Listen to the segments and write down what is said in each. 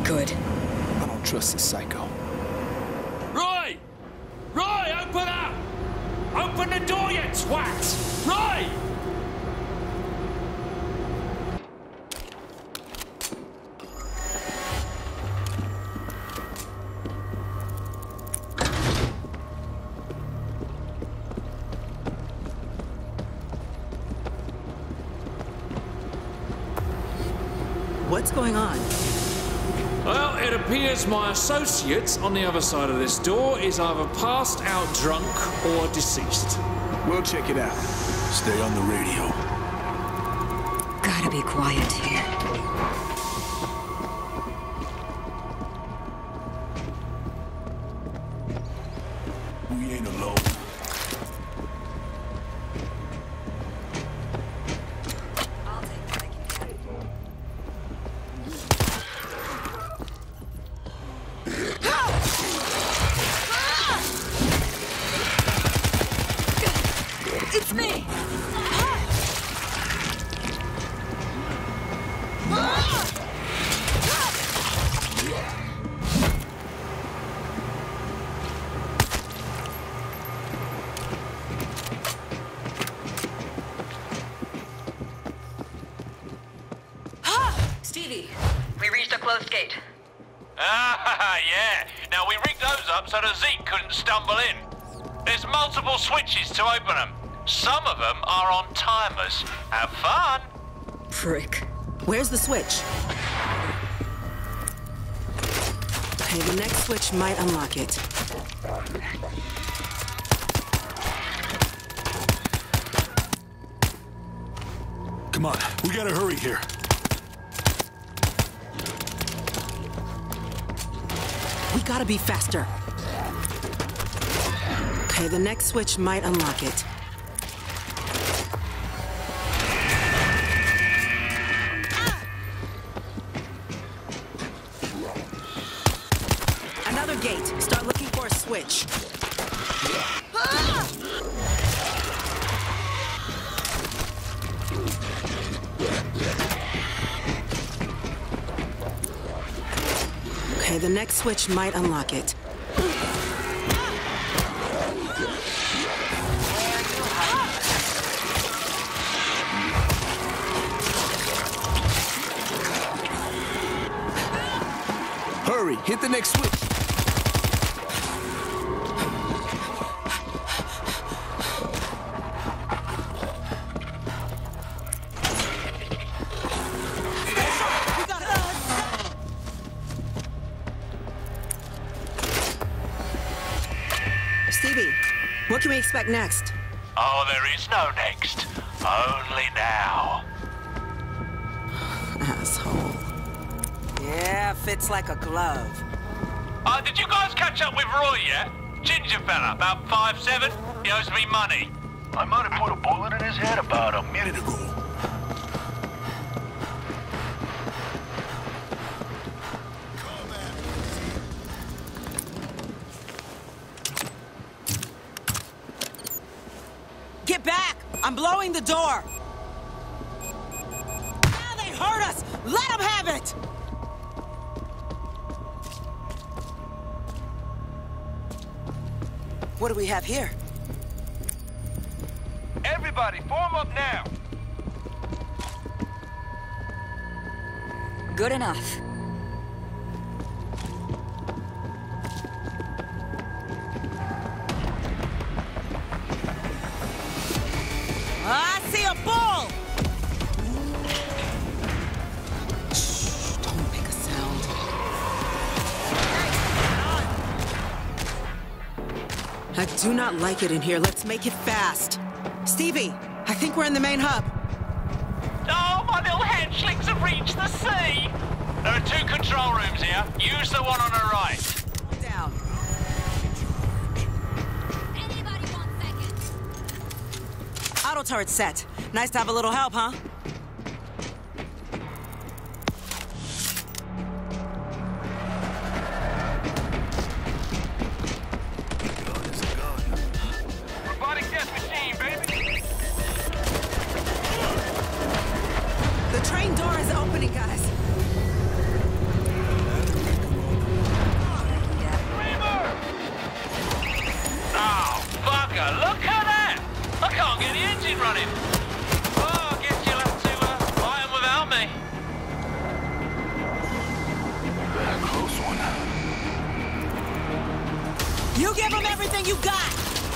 Good. I don't trust this psycho. Roy! Roy, open up! Open the door, you twat! Roy! What's going on? Well, it appears my associate on the other side of this door is either passed out drunk or deceased. We'll check it out. Stay on the radio. Gotta be quiet here. We ain't alone. It's me! Stevie, we reached a closed gate. Ah, yeah. Now, we rigged those up so the Zeke couldn't stumble in. There's multiple switches to open them. Some of them are on timers. Have fun. Prick. Where's the switch? Okay, the next switch might unlock it. Come on, we gotta hurry here. We gotta be faster. Okay, the next switch might unlock it. Another gate. Start looking for a switch. Okay, the next switch might unlock it. Hurry, hit the next switch. Stevie, what can we expect next? Oh, there is no next. Only now. Asshole. Yeah, fits like a glove. Did you guys catch up with Roy yet? Ginger fella, about 5'7". He owes me money. I might have put a bullet in his head about a minute ago. Get back! I'm blowing the door! Ah, they hurt us! Let them have it! What do we have here? Everybody, form up now. Good enough. I see a bull! Shh, don't make a sound. I do not like it in here. Let's make it fast. Stevie, I think we're in the main hub. Oh, my little hatchlings have reached the sea. There are 2 control rooms here. Use the one on the right. Down. Anybody want seconds? Auto turret set. Nice to have a little help, huh? Robotic death machine, baby. The train door is opening, guys. Can't get the engine running. Oh, I guess you'll have to buy them without me. Close one. You give them everything you got!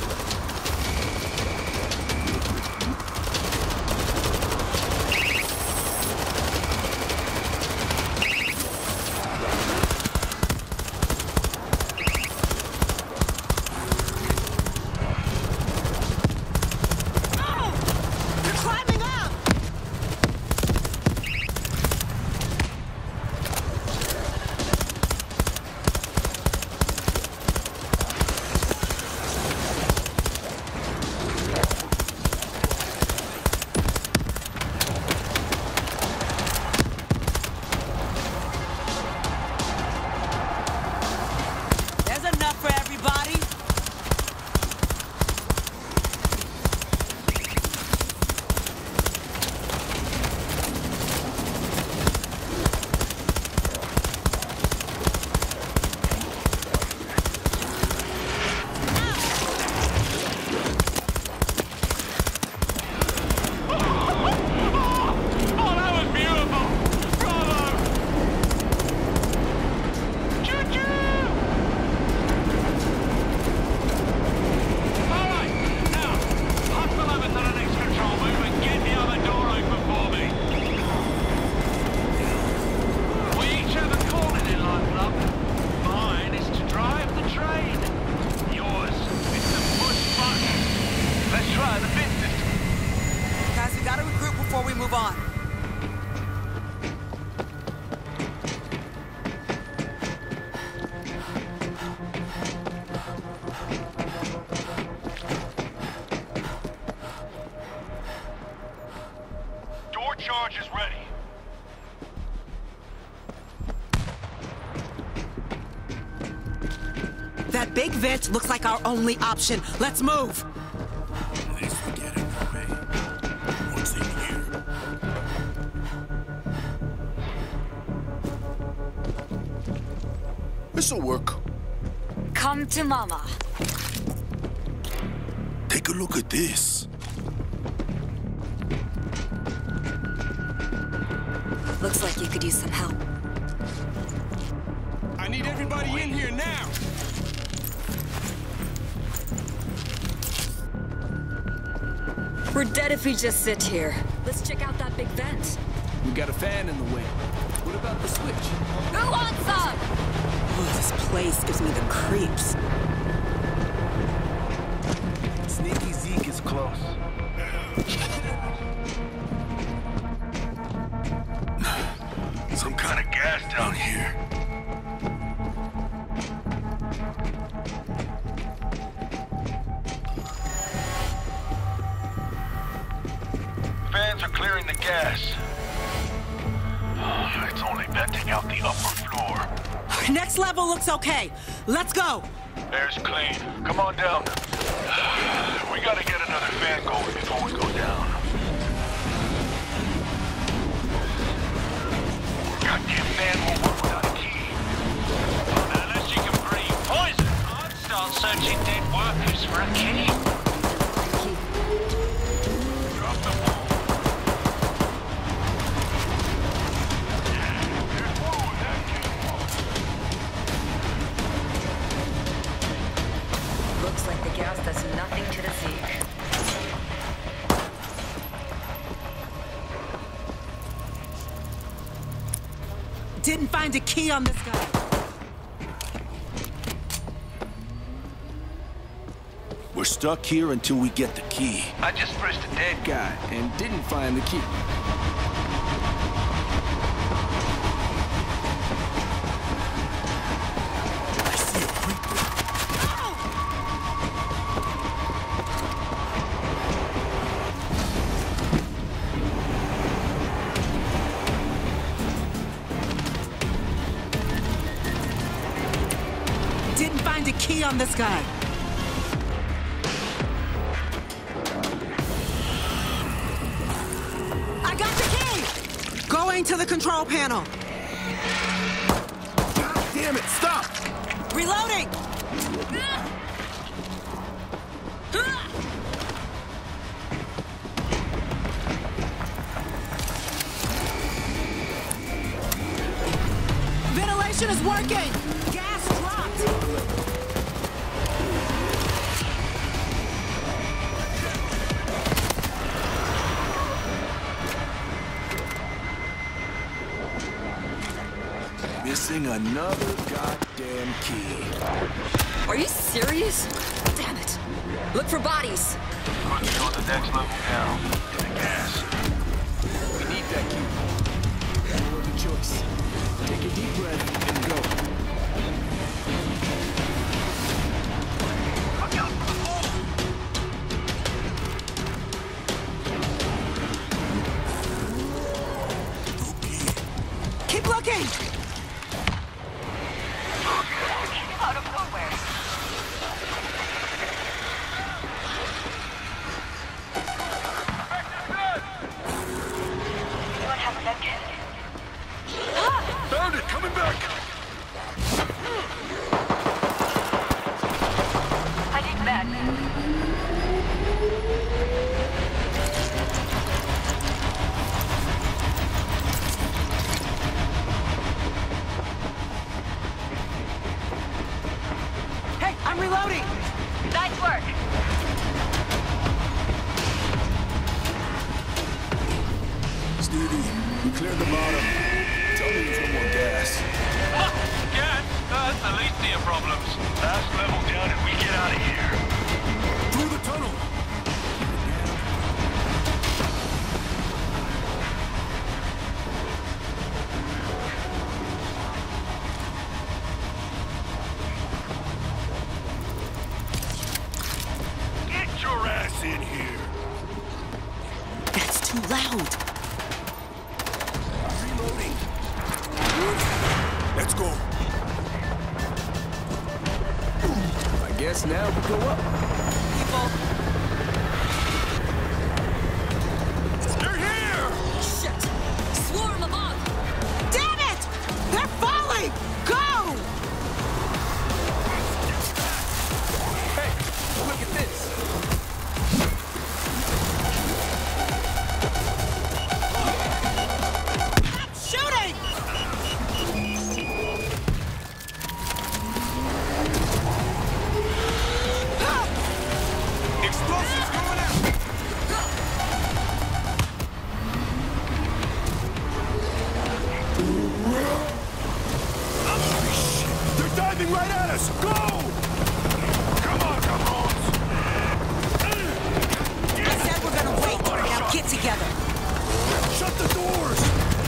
Charge is ready. That big vent looks like our only option. Let's move. At least we get it away. What's in here? This'll work. Come to mama. Take a look at this. Looks like you could use some help. I need everybody in here now. We're dead if we just sit here. Let's check out that big vent. We got a fan in the way. What about the switch? Who wants some? Oh, this place gives me the creeps. Sneaky Zeke is close. Some kind of gas down here. Fans are clearing the gas. Oh, it's only venting out the upper floor. Next level looks okay. Let's go. Air's clean. Come on down. We gotta get another fan going before we go down. Goddamn fan won't work without a key. Unless you can breathe poison, I'd start searching dead workers for a key. Drop the ball. There's more where that came from. Looks like the gas does nothing to the Zeke. Didn't find a key on this guy. We're stuck here until we get the key. I just pressed a dead Guy and didn't find the key. I see a creeper. Didn't find a key on this guy. I got the key! Going to the control panel. God damn it, stop! Reloading! Extraction is working! Gas dropped! Missing another goddamn key. Are you serious? Damn it. Look for bodies. Put you on the next level down. To the gas. We need that key. No other choice. Take a deep breath and go. Keep looking! Out of nowhere. Anyone have a med kit? Found it! Coming back! I need med. Hey, I'm reloading! Nice work. Stevie, we cleared the bottom. Tell me there's no more gas. Gas? That's the least of your problems. Last level down and we get out of here. Through the tunnel! Get your ass in here! That's too loud! Reloading. Let's go. I guess now we go up. They're here! Shit! Swarm above! Damn it! They're falling! Go! Hey, look at this. Shooting! Explosives going out. They're diving right at us. Go! Come on, cabrones! I said we're gonna wait. Now get together. Shut the doors.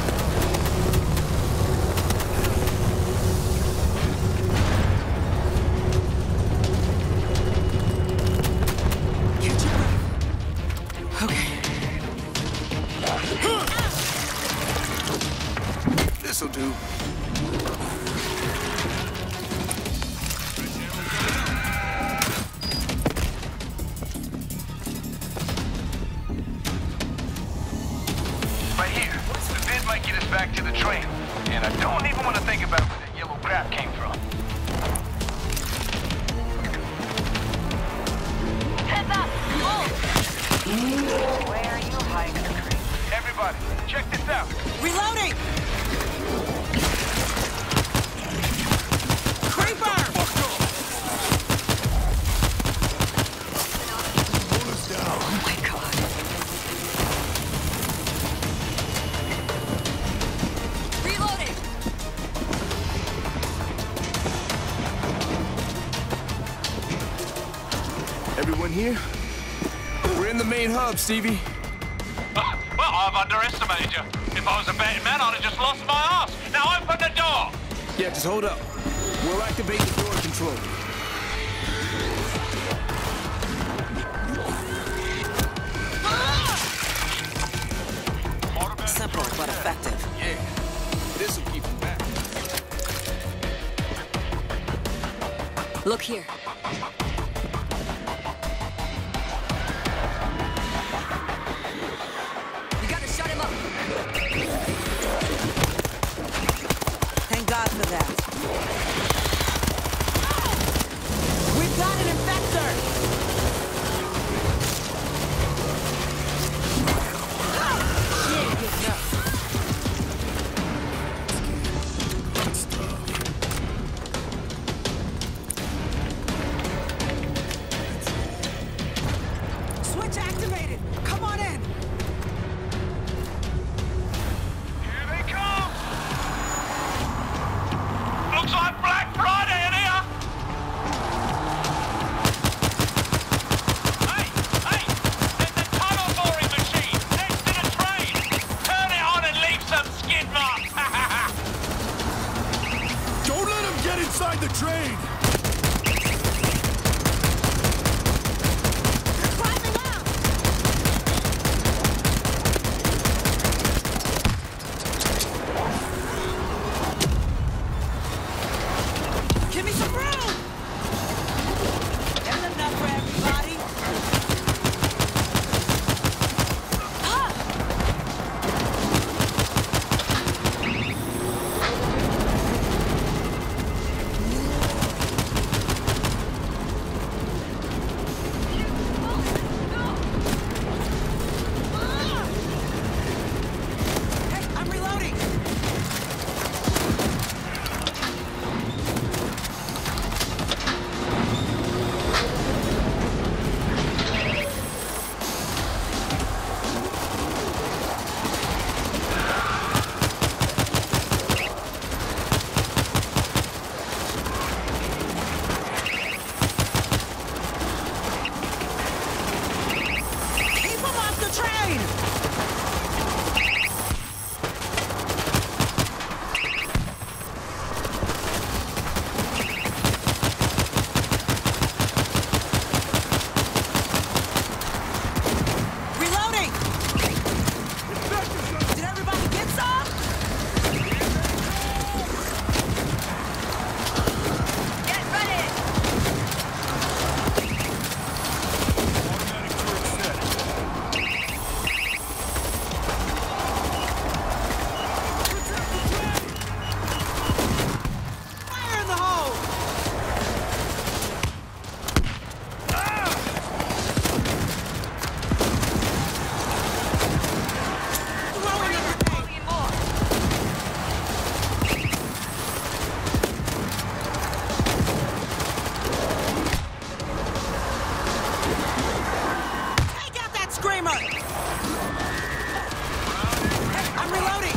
Catch your breath. Okay. This'll do. Right here. The vent might get us back to the train. And I don't even want to think about where that yellow crap came from. Heads up! Move! Where are you hiding? Everybody, check this out. Reloading! Creeper! Pull us down. Oh my god. Reloading! Everyone here? We're in the main hub, Stevie. Well, I've underestimated you. If I was a betting man, I'd have just lost my ass. Now open the door! Yeah, just hold up. We'll activate the door control. Simple but effective. Yeah, this'll keep them back. Look here. We gotta shut him up. Thank God for that. We've got an infector! She ain't getting up. Good stuff. made it. Come on in. Here they come! Looks like Black Friday in here! Hey! There's a tunnel boring machine next to the train! Turn it on and leave some skid marks! Don't let them get inside the train! Give me some room! There's enough for everybody. Hey, I'm reloading! Keep them off the train! Reloading! Did everybody get some? Get ready! Automatic turret set. Fire in the hole! Throwing a grenade! Volume more. Take out that screamer! Hey, I'm reloading!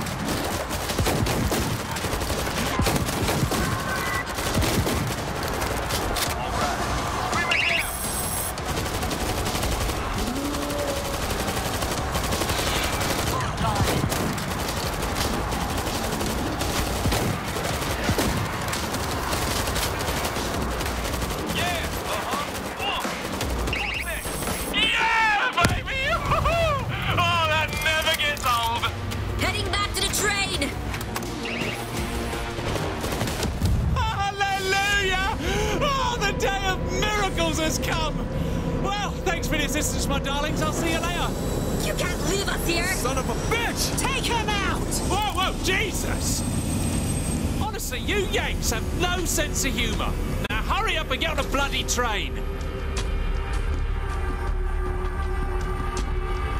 Yeah, baby! Oh, that never gets old! Heading back to the train! Hallelujah! Oh, the day of miracles has come! Well, thanks for the assistance, my darlings. I'll see you later. You can't leave us here! Son of a bitch! Take him out! Whoa, Jesus! Honestly, you Yanks have no sense of humour. Now hurry up and get on a bloody train.